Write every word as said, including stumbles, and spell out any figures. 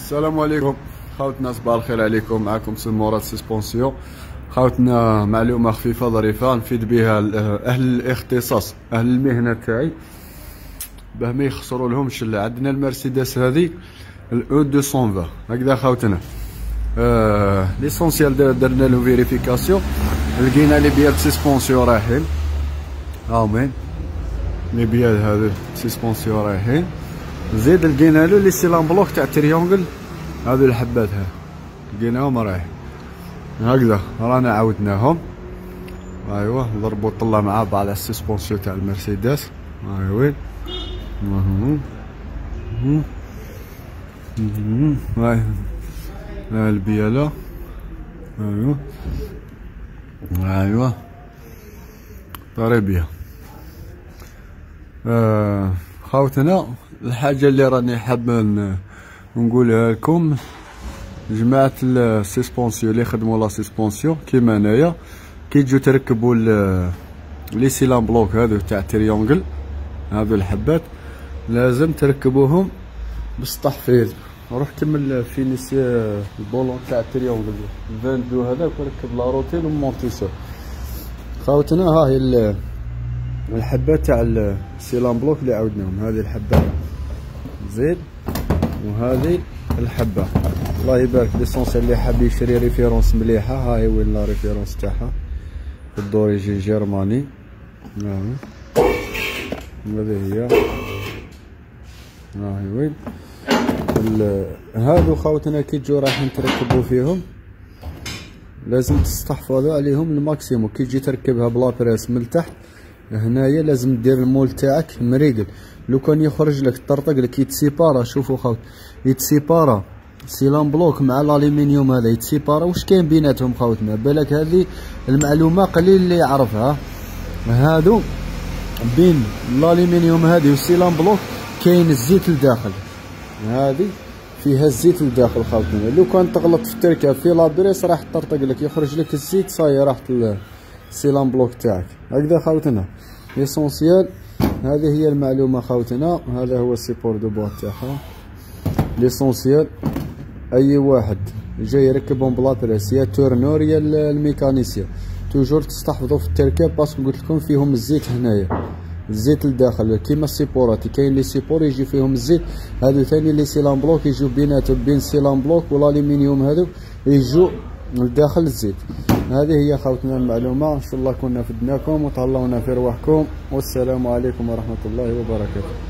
السلام عليكم خاوتنا، صباح الخير عليكم. معكم سي مراد سسبونسيون. خاوتنا معلومه خفيفه ظريفه نفيد بها اهل الاختصاص، اهل المهنه تاعي، باه ما يخسروا لهمش. عندنا المرسيدس هذه الاو مئتين وعشرين هكذا خاوتنا. آه ليسونسيال درنا له فيريفيكاسيون، لقينا لي بيال سسبونسيون رايحين. هاهمين لي بيال هذو سسبونسيون رايحين. زيد لقينا له لي سيلان بلوك تاع تريونغل، هذو الحبات ها لقيناهم رايحين هكذا. رانا عاودناهم، ايوا ضربوا طلع مع بعض على السسبونسيون تاع المرسيدس. هاي وين هاي هاي البيالة. ايوا ايوا طري بيها. آه خاوتنا، الحاجة اللي راني حاب نقولها لكم، جماعة السسبونسيون اللي يخدموا لا سسبونسيون كيما انايا، كي تجو تركبوا لي سيلان بلوك هذو تاع تريونغل، هذو الحبات لازم تركبوهم بالتحفيظ. روح كمل فينيسي البولون تاع تريونغل اثنين وعشرين هذاك، وركب لا روتين ومونتيسور. خاوتنا ها هي الحبات تاع السيلان بلوك اللي عاودناهم. هذه الحبه زيد، وهذه الحبه. الله يبارك ليسونسيال اللي حاب يشري ريفيرونس مليحه، ها هي وين لا ريفيرونس تاعها في الدوريجين جيرماني. هاهي هذه هي، هاهي وين هادو خاوتنا. كي تجو رايحين تركبوا فيهم لازم تستحفظوا عليهم الماكسيموم. كي تجي تركبها بلا بريس من تحت هنايا لازم دير المول تاعك مريقل. لو كان يخرج لك طرطق لك يتسيبارا. شوفوا خاوت، يتسيبارا سيلان بلوك مع الالومنيوم هذا يتسيبارا. واش كاين بيناتهم خاوتنا؟ بالك هذه المعلومه قليل اللي يعرفها. هادو بين الالومنيوم هذه والسيلان بلوك كاين الزيت لداخل، هذه فيها الزيت لداخل خاوتنا. لو كان تغلط في التركه في لابريس راح تطرطق لك، يخرج لك الزيت صاي راحت السيلان بلوك تاعك هكذا خاوتنا. ليسونسيال هذه هي المعلومه خاوتنا. هذا هو السيبور دو بوا تاعها. ليسونسيال اي واحد جاي يركبهم بلا بريس، يا تورنور يا الميكانيسيا، توجور تستحفظوا في التركيب، باسكو قلت لكم فيهم الزيت هنايا، الزيت لداخل كيما السيبورات. كاين لي سيبور يجي فيهم الزيت، هادو ثاني لي سيلان بلوك يجيو بيناتهم بين السيلان بلوك والالومنيوم هادو يجو لداخل الزيت. هذه هي خاوتنا المعلومه. ان شاء الله كنا فدناكم وتهلاونا في رواحكم، والسلام عليكم ورحمه الله وبركاته.